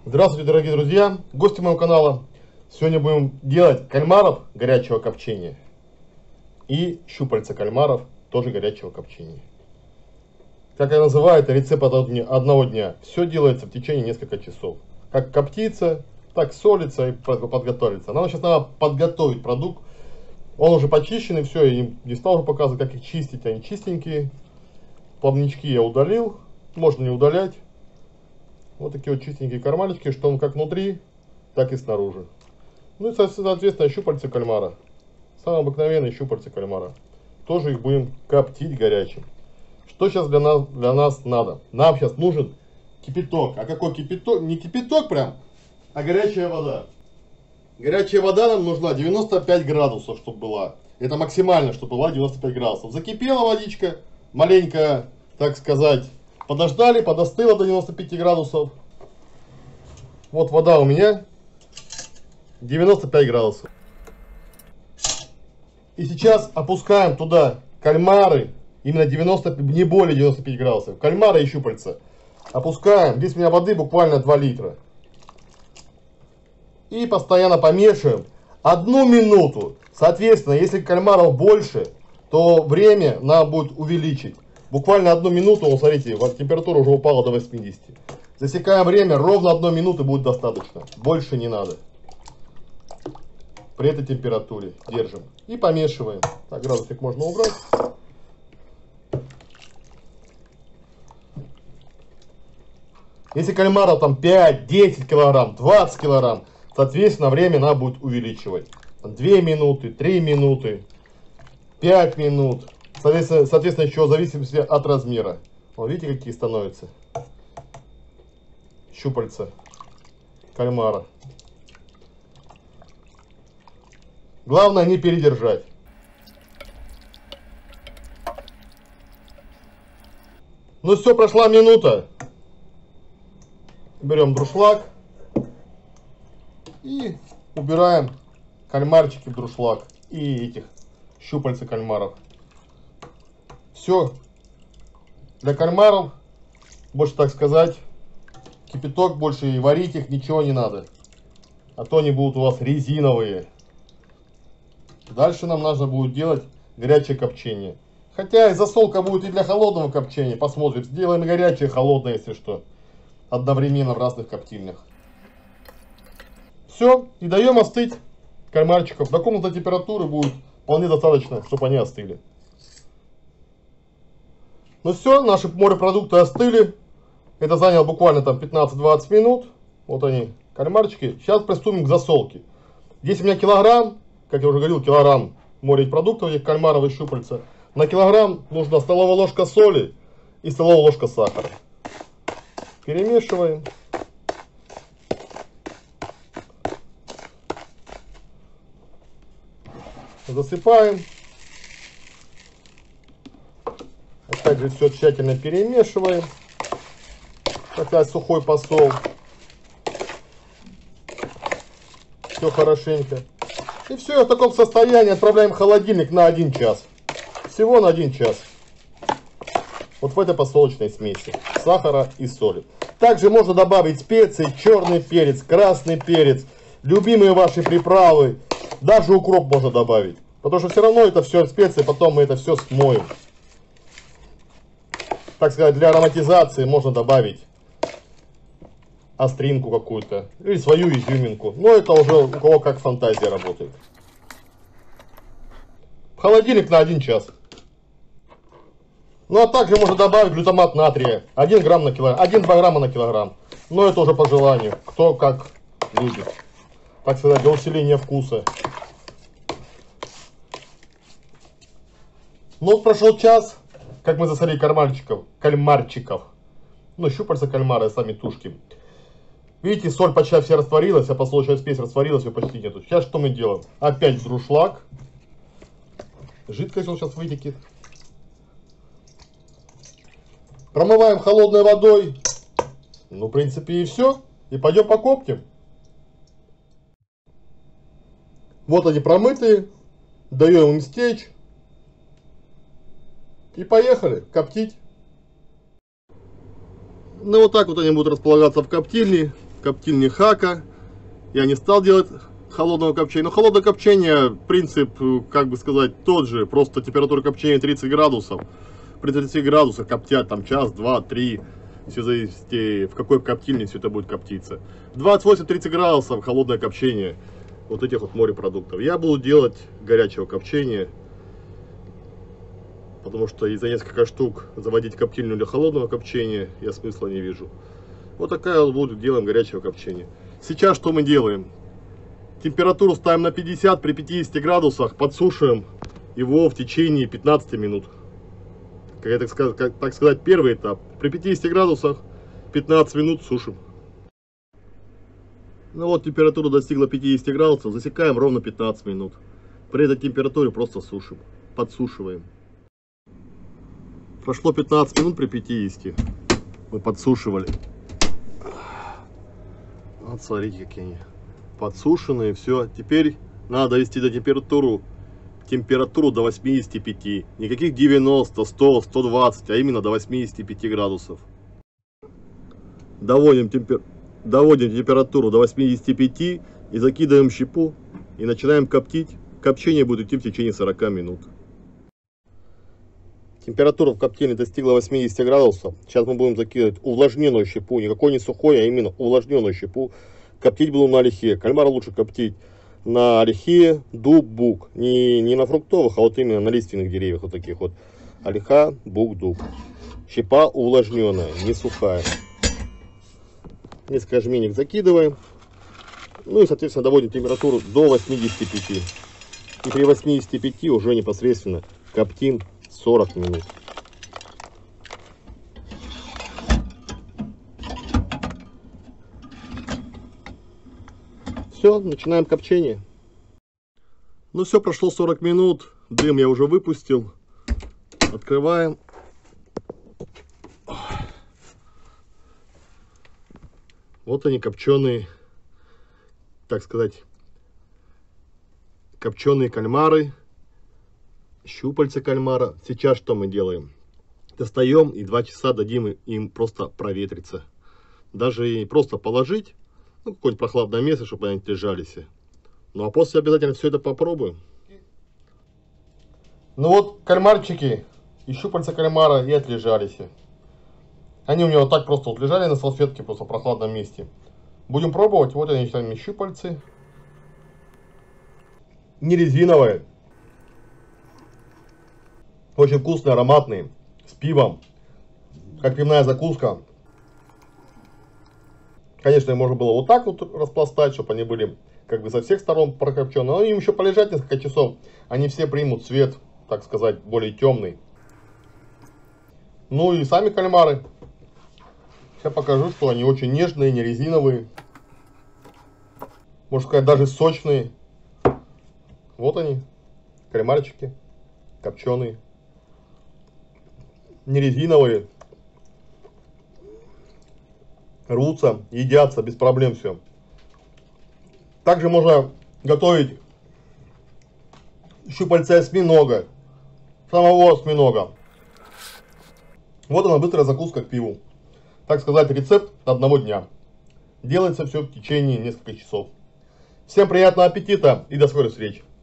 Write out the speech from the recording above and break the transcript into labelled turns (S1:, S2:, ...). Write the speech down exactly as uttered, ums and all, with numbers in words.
S1: Здравствуйте, дорогие друзья, гости моего канала. Сегодня будем делать кальмаров горячего копчения и щупальца кальмаров тоже горячего копчения. Как я называю, это рецепт одного дня. Все делается в течение нескольких часов. Как коптится, так солится и подготовится. Нам сейчас надо подготовить продукт. Он уже почищенный, все, я не стал уже показывать, как их чистить, они чистенькие. Плавнички я удалил, можно не удалять. Вот такие вот чистенькие карманчики, что он как внутри, так и снаружи. Ну и соответственно щупальца кальмара. Самые обыкновенные щупальца кальмара. Тоже их будем коптить горячим. Что сейчас для нас, для нас надо? Нам сейчас нужен кипяток. А какой кипяток? Не кипяток прям, а горячая вода. Горячая вода нам нужна девяносто пять градусов, чтобы была. Это максимально, чтобы была девяносто пять градусов. Закипела водичка, маленько, так сказать, подождали, подостыла до девяноста пяти градусов. Вот вода у меня девяносто пять градусов. И сейчас опускаем туда кальмары, именно девяносто, не более девяноста пяти градусов. Кальмары и щупальца. Опускаем, здесь у меня воды буквально два литра. И постоянно помешиваем одну минуту. Соответственно, если кальмаров больше, то время надо будет увеличить. Буквально одну минуту, вот смотрите, температура уже упала до восьмидесяти. Засекаем время, ровно одной минуты будет достаточно. Больше не надо. При этой температуре держим. И помешиваем. Так, градусник можно убрать. Если кальмаров там пять-десять килограмм, двадцать килограмм, соответственно, время надо будет увеличивать. две минуты, три минуты, пять минут. Соответственно, соответственно, еще в зависимости от размера. Вот видите, какие становятся щупальца кальмара. Главное не передержать. Ну все, прошла минута. Берем друшлаг и убираем кальмарчики в друшлаг и этих щупальца кальмаров. Все. Для кальмаров, больше так сказать, кипяток, больше и варить их ничего не надо. А то они будут у вас резиновые. Дальше нам нужно будет делать горячее копчение. Хотя и засолка будет и для холодного копчения. Посмотрим. Сделаем горячее, холодное, если что. Одновременно в разных коптильнях. Все. И даем остыть кальмарчиков. До комнатной температуры будет вполне достаточно, чтобы они остыли. Ну все, наши морепродукты остыли. Это заняло буквально там пятнадцать-двадцать минут. Вот они, кальмарчики. Сейчас приступим к засолке. Здесь у меня килограмм, как я уже говорил, килограмм морепродуктов, этих кальмаров и щупальца. На килограмм нужна столовая ложка соли и столовая ложка сахара. Перемешиваем. Засыпаем. Опять же все тщательно перемешиваем. Опять сухой посол. Все хорошенько. И все, в таком состоянии отправляем в холодильник на один час. Всего на один час. Вот в этой посолочной смеси сахара и соли. Также можно добавить специи, черный перец, красный перец, любимые ваши приправы. Даже укроп можно добавить. Потому что все равно это все специи, потом мы это все смоем. Так сказать, для ароматизации можно добавить остринку какую-то или свою изюминку. Но это уже у кого как фантазия работает. В холодильник на один час. Ну а также можно добавить глютамат натрия. один грамм на килограмм, один-два грамма на килограмм. Но это уже по желанию. Кто как любит. Так сказать, для усиления вкуса. Ну вот прошел час, как мы засолили кальмарчиков. Кальмарчиков. Ну щупальца кальмара, сами тушки. Видите, соль почти вся растворилась, а посолочная смесь растворилась, ее почти нету. Сейчас что мы делаем? Опять в друшлаг. Жидкость он сейчас вытекет. Промываем холодной водой. Ну, в принципе, и все. И пойдем покоптим. Вот они промытые. Даем им стечь. И поехали коптить. Ну вот так вот они будут располагаться в коптильне. коптильни Хака. Я не стал делать холодного копчения. Но холодное копчение, принцип, как бы сказать, тот же. Просто температура копчения тридцать градусов. При тридцати градусах коптят там час, два, три. Все зависит, в какой коптильне все это будет коптиться. двадцать восемь — тридцать градусов холодное копчение вот этих вот морепродуктов. Я буду делать горячего копчения. Потому что из-за несколько штук заводить коптильню для холодного копчения я смысла не вижу. Вот такая вот будет, делаем горячего копчения. Сейчас что мы делаем? Температуру ставим на пятьдесят, при пятидесяти градусах подсушиваем его в течение пятнадцати минут. Как, я так, сказать, как, так сказать, первый этап. При пятидесяти градусах пятнадцать минут сушим. Ну вот температура достигла пятидесяти градусов, засекаем ровно пятнадцать минут. При этой температуре просто сушим, подсушиваем. Прошло пятнадцать минут при пятидесяти. Мы подсушивали. Вот смотрите, какие они подсушенные. Все. Теперь надо довести до температуру, температуру до восьмидесяти пяти. Никаких девяноста, ста, ста двадцати, а именно до восьмидесяти пяти градусов. Доводим, темпер... Доводим температуру до восьмидесяти пяти и закидываем щепу. И начинаем коптить. Копчение будет идти в течение сорока минут. Температура в коптильне достигла восьмидесяти градусов. Сейчас мы будем закидывать увлажненную щепу. Никакой не сухой, а именно увлажненную щепу. Коптить буду на ольхе. Кальмара лучше коптить на ольхе, дуб, бук. Не, не на фруктовых, а вот именно на лиственных деревьях. Вот таких вот. Ольха, бук, дуб. Щепа увлажненная, не сухая. Несколько жменек закидываем. Ну и, соответственно, доводим температуру до восьмидесяти пяти. И при восьмидесяти пяти уже непосредственно коптим сорок минут. Все, начинаем копчение. Ну все, прошло сорок минут. Дым я уже выпустил. Открываем. Вот они, копченые, так сказать, копченые кальмары. Щупальца кальмара. Сейчас что мы делаем? Достаем и два часа дадим им просто проветриться. Даже и просто положить, ну, какое-нибудь прохладное место, чтобы они лежались. Ну а после обязательно все это попробуем. Ну вот кальмарчики и щупальца кальмара и отлежались. Они у меня вот так просто вот лежали на салфетке, просто в прохладном месте. Будем пробовать. Вот они, сами щупальцы. Не резиновые. Очень вкусные, ароматные, с пивом, как пивная закуска. Конечно, можно было вот так вот распластать, чтобы они были как бы со всех сторон прокопчены. Но им еще полежать несколько часов, они все примут цвет, так сказать, более темный. Ну и сами кальмары. Сейчас покажу, что они очень нежные, не резиновые. Можно сказать, даже сочные. Вот они, кальмарчики, копченые. Не резиновые, рвутся, едятся без проблем все. Также можно готовить щупальца осьминога, самого осьминога. Вот она, быстрая закуска к пиву. Так сказать, рецепт одного дня. Делается все в течение нескольких часов. Всем приятного аппетита и до скорых встреч.